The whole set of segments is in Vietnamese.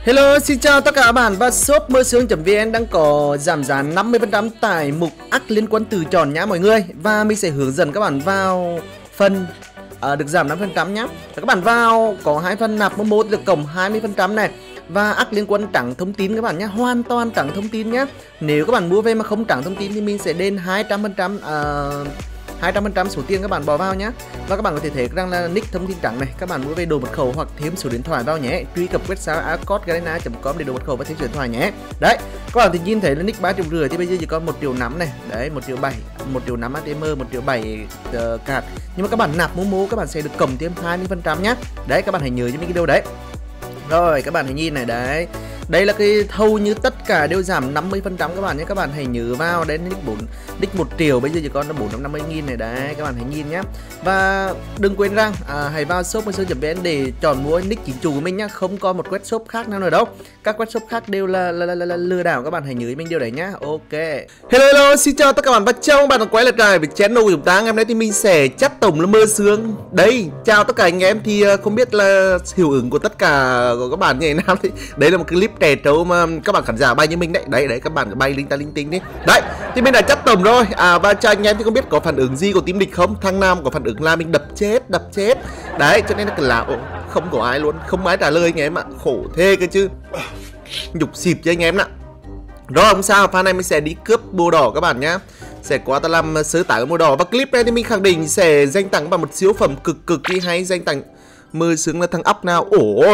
Hello, xin chào tất cả các bạn và shop mơ sướng.vn đang có giảm giá 50% tại mục ắc liên quân từ chọn nhá mọi người. Và mình sẽ hướng dẫn các bạn vào phần được giảm 5% nhá. Các bạn vào có hai phần nạp Momo được cộng 20% này. Và ắc liên quân trắng thông tin các bạn nhé, hoàn toàn trắng thông tin nhé. Nếu các bạn mua về mà không trắng thông tin thì mình sẽ đền 200% số tiền các bạn bỏ vào nhé. Và các bạn có thể thấy rằng là nick thông tin trắng này, các bạn mua về đồ mật khẩu hoặc thêm số điện thoại vào nhé. Truy cập website acordgarena.com để đồ mật khẩu và thêm số điện thoại nhé. Đấy, các bạn thì nhìn thấy là nick 3,5 triệu thì bây giờ chỉ còn 1,5 triệu này. Đấy, 1,7 triệu, 1,5 triệu ATM, 1,7 triệu card. Nhưng mà các bạn nạp Momo các bạn sẽ được cầm thêm 20% nhé. Đấy, các bạn hãy nhớ cho mình cái điều đấy. Rồi, các bạn hãy nhìn này, đấy. Đây là cái hầu như tất cả đều giảm 50% các bạn nhé. Các bạn hãy nhớ vào đến nick 1 triệu bây giờ chỉ còn là 450.000 này đấy, các bạn hãy nhìn nhé. Và đừng quên rằng hãy vào shop mơ.vn để chọn mua nick chính chủ của mình nhá, không có một web shop khác nào nữa đâu. Các web shop khác đều là lừa đảo, các bạn hãy nhớ mình điều đấy nhá. Ok. Hello, xin chào tất cả các bạn và chào các bạn đã quay lại với channel của chúng ta. Ngày hôm nay thì mình sẽ chắc tổng là mơ sướng. Đây, chào tất cả anh em thì không biết là hiệu ứng của tất cả của các bạn như thế nào thì đấy là một clip trẻ trâu mà các bạn khán giả bay như mình đấy. Đấy các bạn bay linh ta linh tinh đi. Đấy, thì mình đã chắc tổng rồi. Và cho anh em thì không biết có phản ứng gì của team địch không? Thằng Nam có phản ứng là mình đập chết. Đấy, cho nên là không có ai luôn, không ai trả lời anh em ạ. Khổ thê cơ chứ. Nhục xịp cho anh em ạ. Rồi không sao, pha này mình sẽ đi cướp bùa đỏ các bạn nhá. Sẽ qua ta làm sơ tải cái bùa đỏ. Và clip này thì mình khẳng định sẽ danh tặng bằng một siêu phẩm cực kỳ hay, danh tặng mơ sướng là thằng ốc nào.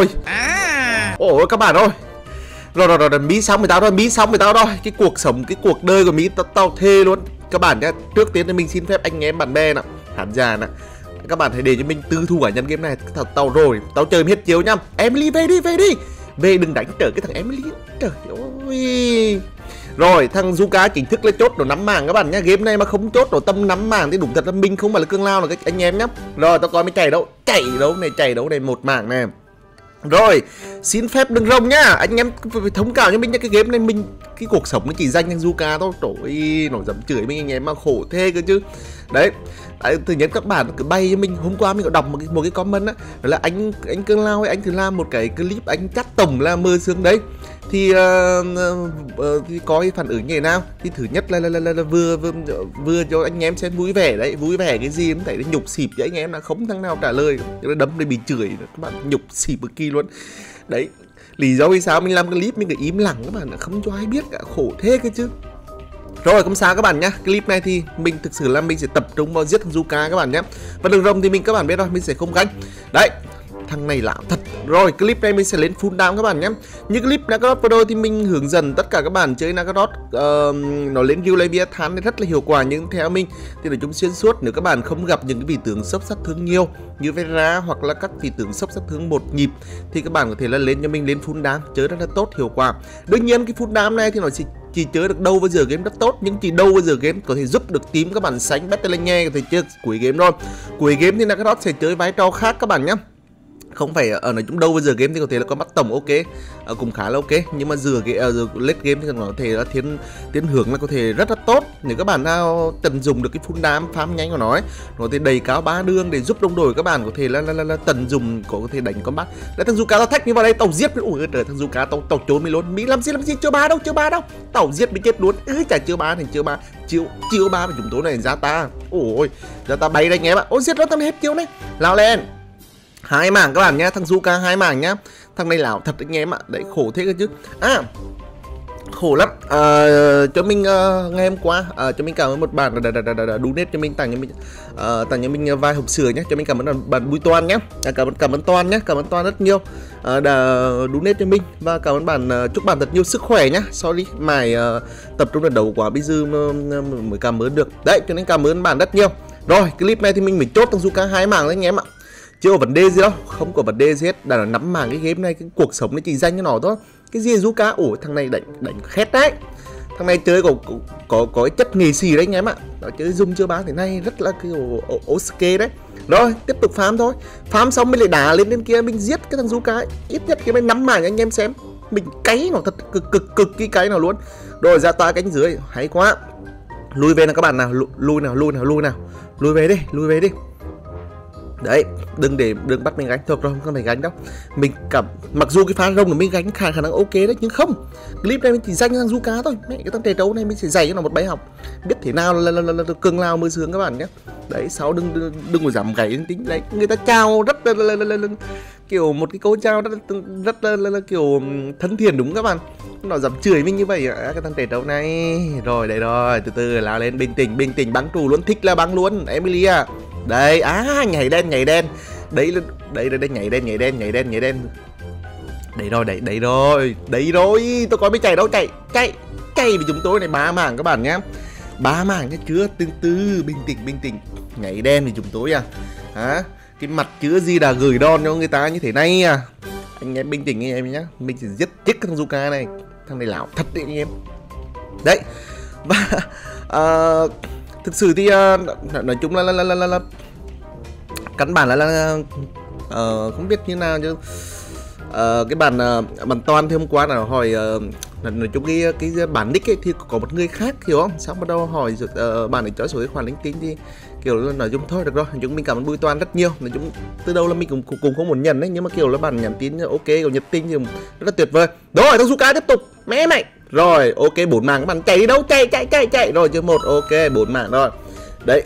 Ôi các bạn ơi. Rồi Mỹ xong với tao rồi, Mỹ xong với tao rồi. Cái cuộc sống, cái cuộc đời của Mỹ tao thê luôn. Các bạn nhá, trước tiên thì mình xin phép anh em bạn bè nè, khán giả nè, các bạn hãy để cho mình tư thu cả nhân game này. Tao rồi, tao chơi hết chiếu nhá. Emily về đi. Về đừng đánh trở cái thằng Emily. Trời ơi. Rồi thằng Zuka chính thức lên chốt đồ 5 mảng các bạn nhá. Game này mà không chốt đồ tâm 5 mảng thì đúng thật là mình không phải là cương lao là các anh em nhá. Rồi tao coi mới chạy đâu này 1 mảng này. Rồi, xin phép đừng rồng nhá. Anh em phải thông cảm cho mình nha. Cái game này mình, cái cuộc sống nó chỉ dành thằng Zuka thôi. Trời ơi, nó dám chửi mình anh em mà khổ thê cơ chứ. Đấy, tự nhiên các bạn cứ bay cho mình. Hôm qua mình có đọc một cái comment á, đó là anh Cương Lao ấy, anh thử làm một cái clip anh chắc tổng là mơ sướng đấy. Thì có cái phản ứng như thế nào? Thì thứ nhất là vừa cho anh em xem vui vẻ đấy, vui vẻ cái gì cũng thấy nhục xịp cho anh em là không thằng nào trả lời, nó đấm để bị chửi các bạn, nhục xịp cực kỳ luôn. Đấy, lý do vì sao mình làm clip mình cứ im lặng các bạn, không cho ai biết cả, khổ thế cơ chứ. Rồi không sao các bạn nhá, clip này thì mình thực sự là mình sẽ tập trung vào giết thằng Zuka các bạn nhé. Và đường rồng thì các bạn biết rồi, mình sẽ không gánh. Đấy, thằng này lạ thật. Rồi clip này mình sẽ lên full down các bạn nhé. Như clip Nakarot video thì mình hướng dẫn tất cả các bạn chơi Nakarot nó lên Gil Leviathan rất là hiệu quả, nhưng theo mình thì nói chung xuyên suốt, nếu các bạn không gặp những cái vị tướng sốc sát thương nhiều như Vera hoặc là các vị tướng sốc sát thương một nhịp thì các bạn có thể là lên cho mình lên full down chơi rất là tốt, hiệu quả. Đương nhiên cái full down này thì nó chỉ chơi được đầu vào giờ game rất tốt, nhưng chỉ đầu vào giờ game có thể giúp được team các bạn sánh battle nhẹ có thể chơi cuối game rồi. Cuối game thì Nakarot sẽ chơi vai trò khác các bạn nhé. Không phải ở nói chung đâu bây giờ game thì có thể là con bắt tổng ok, cũng khá là ok, nhưng mà giờ late game thì nó có thể là tiến hướng là có thể rất là tốt nếu các bạn nào tận dụng được cái full đam farm nhanh của nó ấy. Nó có thể đầy cáo 3 đường để giúp đồng đội các bạn có thể là tận dụng, có thể đánh con bắt. Đấy, thằng Zuka tao thách như vào đây tàu giết. Ui trời, thằng Zuka tàu trốn mình luôn. Mỹ làm gì chưa ba đâu, tàu giết bị chết luôn. Chả chưa ba thì chưa ba mà chúng tôi này ra ta. Ôi ra ta bay đây anh em ạ. Ôi giết nó, thằng hết chiêu này lao lên. 2 mảng các bạn nhé, thằng Zuka 2 mảng nhá. Thằng này lão thật anh em ạ. Đấy, khổ thế cơ chứ. Khổ lắm. Cho mình ngày hôm qua cho mình cảm ơn một bạn đã donate cho mình, tặng cho mình vài hộp sữa nhé. Cho mình cảm ơn bạn Bùi Toàn nhé. Cảm ơn Toàn nhé, cảm ơn Toàn rất nhiều đã donate cho mình, và cảm ơn bạn, chúc bạn thật nhiều sức khỏe nhé. Sorry mày tập trung lần đầu quá bây giờ mới cảm ơn được. Đấy, cho nên cảm ơn bạn rất nhiều. Rồi clip này thì mình mới chốt thằng Zuka 2 mảng đấy anh em ạ. Chưa có vấn đề gì đâu, không có vấn đề gì hết. Đã là nắm mảng cái game này, cái cuộc sống nó chỉ dành cho nó thôi. Cái gì Zuka, ủa thằng này đánh khét đấy. Thằng này chơi có cái chất nghệ sĩ đấy anh em ạ. Nó chơi zoom chưa bán thế này rất là kiểu ok đấy. Rồi tiếp tục farm thôi. Farm xong mình lại đá lên bên kia, mình giết cái thằng Zuka ấy. Ít nhất cái này 5 mảng anh em xem. Mình cấy nó thật cực kỳ cấy nào luôn. Rồi ra ta cánh dưới, hay quá. Lui về nào các bạn nào, lui nào. Lui về đi. Đấy, đừng bắt mình gánh thôi, rồi không phải gánh đâu. Mình cảm mặc dù cái pha rồng của mình gánh khả năng ok đấy, nhưng không, clip này mình chỉ dành cho thằng Zuka thôi. Mẹ, cái thằng tề trấu này mình sẽ dạy cho nó một bài học biết thế nào là cường lao mưa sướng các bạn nhé. Đấy, sau đừng có dám gãy linh tính. Đấy, người ta chào rất là kiểu một cái câu chào rất là kiểu thân thiện đúng các bạn. Nó dám chửi mình như vậy cái thằng tề trấu này. Rồi đấy, rồi từ từ lao lên, bình tĩnh bắn trù luôn, thích là bắn luôn Emilia. Đây, nhảy đen. Đấy nhảy đen. Đấy rồi, tôi có biết chạy đâu, chạy vì chúng tôi này 3 mảng các bạn nhá. 3 mảng nhá, chưa từ bình tĩnh. Nhảy đen vì chúng tôi hả? Cái mặt chứa gì đã gửi đòn cho người ta như thế này Anh em bình tĩnh anh em nhá. Mình chỉ giết chết thằng Zuka này. Thằng này lão thật đấy anh em. Đấy. Và thực sự thì nói chung là căn bản là không biết như nào chứ cái bản toàn thì hôm qua là hỏi nói chung cái bản nick ấy thì có một người khác hiểu không, xong bắt đầu hỏi bạn ấy cho số cái khoản linh tinh thì kiểu là nói chung thôi được rồi. Chúng mình cảm ơn Bùi Toàn rất nhiều. Nói chung từ đầu là mình cũng không muốn nhận đấy, nhưng mà kiểu là bạn nhắn tin ok còn nhiệt tình thì rất là tuyệt vời. Rồi thằng Zuka tiếp tục mẹ mày. Rồi ok 4 mảng các bạn, chạy đi đâu, chạy rồi chưa một, ok 4 mảng rồi đấy.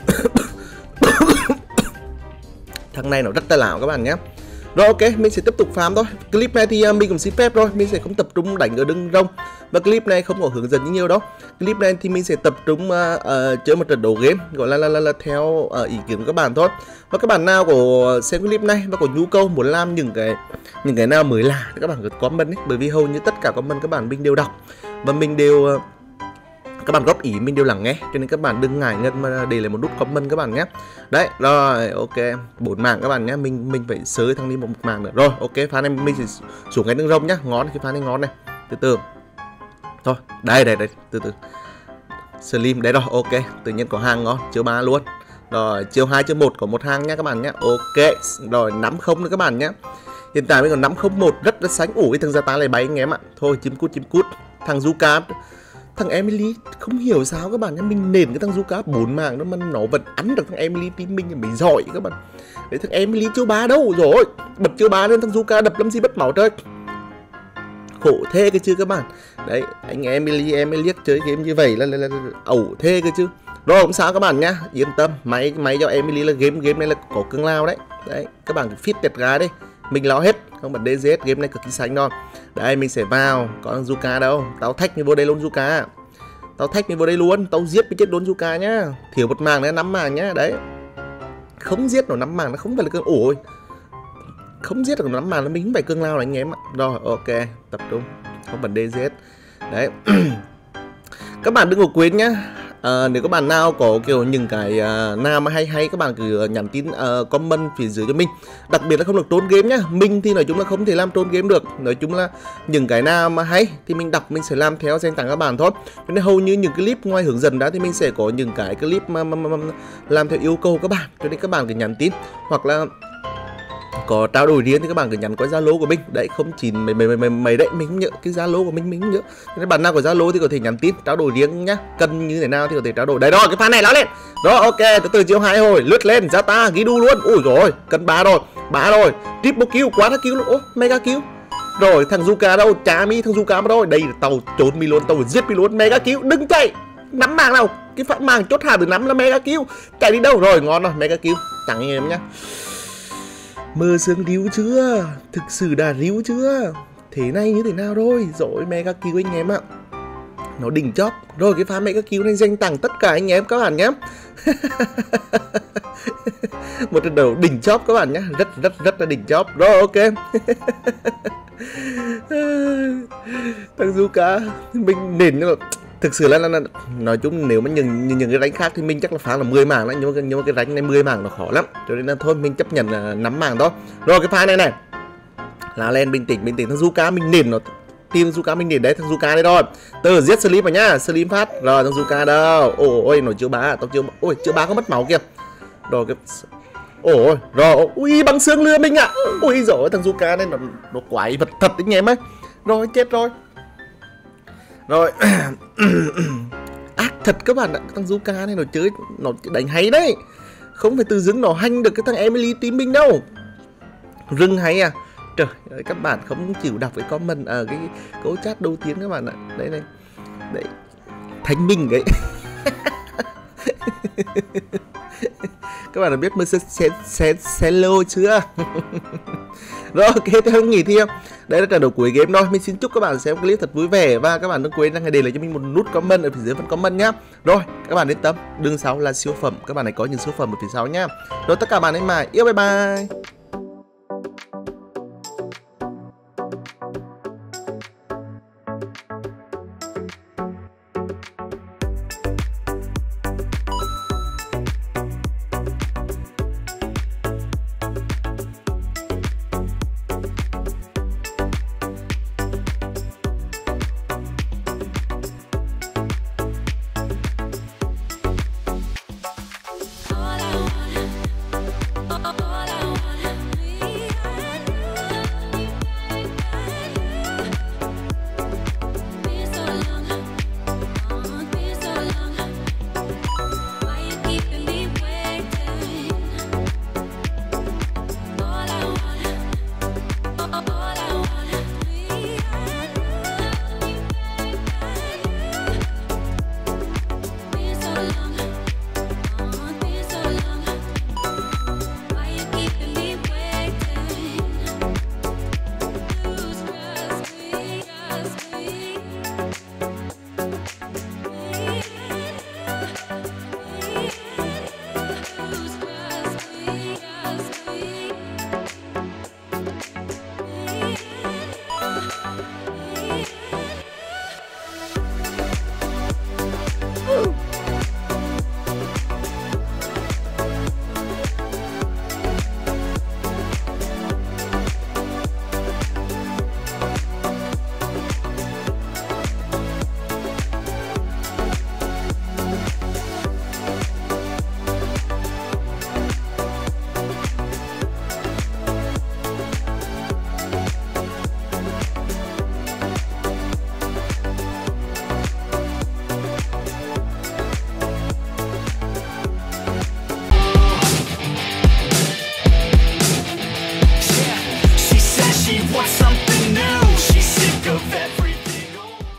Thằng này nó rất là lão các bạn nhé. Rồi ok, mình sẽ tiếp tục farm thôi. Clip này thì mình cũng xin phép rồi, mình sẽ không tập trung đánh ở đường rông. Và clip này không có hướng dẫn như nhiều đâu. Clip này thì mình sẽ tập trung chơi một trận đấu game, gọi là theo ý kiến của các bạn thôi. Và các bạn nào có xem clip này và có nhu cầu muốn làm những cái nào mới lạ thì các bạn cứ comment ấy, bởi vì hầu như tất cả comment các bạn mình đều đọc và mình đều các bạn góp ý mình đều lắng nghe, cho nên các bạn đừng ngại ngần mà để lại một nút comment các bạn nhé. Đấy rồi ok 4 mảng các bạn nhé, mình phải sới thằng đi một mảng nữa. Rồi ok, pha này mình sẽ xuống cái đường rông nhá, ngón cái pha này ngón này từ từ thôi. Đây từ slim đấy rồi ok, tự nhiên có hàng ngon chiều 3 luôn. Rồi chiều 2 chiều 1 có một hàng nhá các bạn nhé. Ok rồi 50 nữa các bạn nhé. Hiện tại mình còn 501 rất là sánh. Ủi thằng gia tá lại bay anh em ạ. Thôi chim cút. Thằng Zuka, thằng Emily không hiểu sao các bạn nhá, mình nền cái thằng Zuka 4 mảng đó mà nó vẫn ăn được thằng Emily, team mình là mình giỏi các bạn. Đấy, thằng Emily chiêu 3 đâu rồi, bật chiêu 3 lên thằng Zuka đập làm gì bất máu trời. Khổ thế cơ chứ các bạn. Đấy, anh Emily chơi game như vậy là ẩu thế cơ chứ. Rồi không sao các bạn nhá, yên tâm, máy cho Emily là game này là có cương lao đấy. Đấy, các bạn cứ fit đẹp gái đi, mình lo hết, không bật DZ, game này cực kỳ xanh thôi. Đây mình sẽ vào, có thằng Zuka đâu, tao thách mình vô đây luôn Zuka. Tao thách mình vô đây luôn, tao giết mình chết luôn Zuka nhá. Thiếu một mảng nữa 5 mảng nhá, đấy. Không giết nó 5 mảng nó không phải là cương ủi. Không giết được 5 mảng là mình không phải cương lao là anh em ạ. Rồi ok, tập trung, không bật DZ. Đấy. Các bạn đừng có quên nhá. Nếu các bạn nào có kiểu những cái nào mà hay các bạn cứ nhắn tin comment phía dưới cho mình. Đặc biệt là không được trốn game nhá. Mình thì nói chung là không thể làm trốn game được. Nói chung là những cái nào mà hay thì mình đọc mình sẽ làm theo dành tặng các bạn thôi. Cho nên hầu như những clip ngoài hướng dẫn ra thì mình sẽ có những cái clip mà làm theo yêu cầu các bạn. Cho nên các bạn cứ nhắn tin hoặc là có trao đổi riêng thì các bạn cứ nhắn qua Zalo của mình. Đấy 09 mấy đấy, mình không nhớ cái Zalo của mình không nhớ. Nếu bạn nào có Zalo thì có thể nhắn tin trao đổi riêng nhá. Cần như thế nào thì có thể trao đổi. Đấy rồi, cái pha này láo lên. Rồi ok, từ chiều 2 hồi lướt lên, ra ta ghi đu luôn. Ui rồi, cần 3 rồi. Triple kill, quá là kill luôn. Ô, mega kill. Rồi thằng Zuka đâu? Chả mi thằng Zuka mà đâu. Đây tàu trốn mi luôn, tàu giết mi luôn, mega kill. Đừng chạy. Nắm màng nào. Cái phát màng chốt hạ được nắm là mega kill. Chạy đi đâu rồi, ngon rồi, mega kill. Chẳng anh em nhá. Mơ sương ríu chưa? Thực sự đã ríu chưa? Thế này như thế nào rồi? Rồi mega kill anh em ạ. Nó đỉnh chóp. Rồi cái pha mega kill này dành tặng tất cả anh em các bạn nhé. Một trận đấu đỉnh chóp các bạn nhé. Rất là đỉnh chóp. Rồi ok. Thằng Zuka mình nền nhưng mà thực sự là nói chung nếu mà những cái đánh khác thì mình chắc là phá là 10 mảng đấy, nhưng mà cái đánh này 10 mảng nó khó lắm, cho nên là thôi mình chấp nhận là 5 mảng thôi. Rồi cái pha này là lên bình tĩnh thằng Zuka mình nền nó team Zuka mình nền đấy, thằng Zuka đây rồi. Từ giết Slim vào nhá, Slim phát. Rồi thằng Zuka đâu? Ôi nó chưa bá, tao chưa. Ôi chưa bá có mất máu kìa. Rồi cái ôi rồi ui băng xương lừa mình ạ. Ui giỏi thằng Zuka này nó quái vật thật anh em ấy. Rồi chết rồi. Rồi ác thật các bạn ạ, thằng Zuka này nó chơi nó đánh hay đấy. Không phải tự dưng nó hành được cái thằng Emily team mình đâu. Rừng hay à. Trời ơi, các bạn không chịu đọc cái comment ở cái câu chat đầu tiên các bạn ạ. Đây này. Đấy. Thanh minh ấy. Các bạn đã biết Marcelo chưa? Rồi ok, theo nghỉ theo. Đây là trận đấu cuối game thôi. Mình xin chúc các bạn xem clip thật vui vẻ. và các bạn đừng quên hãy để lại cho mình một nút comment ở phía dưới phần comment nhá. Rồi các bạn yên tâm, đường sau là siêu phẩm. Các bạn hãy có những siêu phẩm ở phía sau nhá. Rồi tất cả bạn ấy mà yêu, bye bye.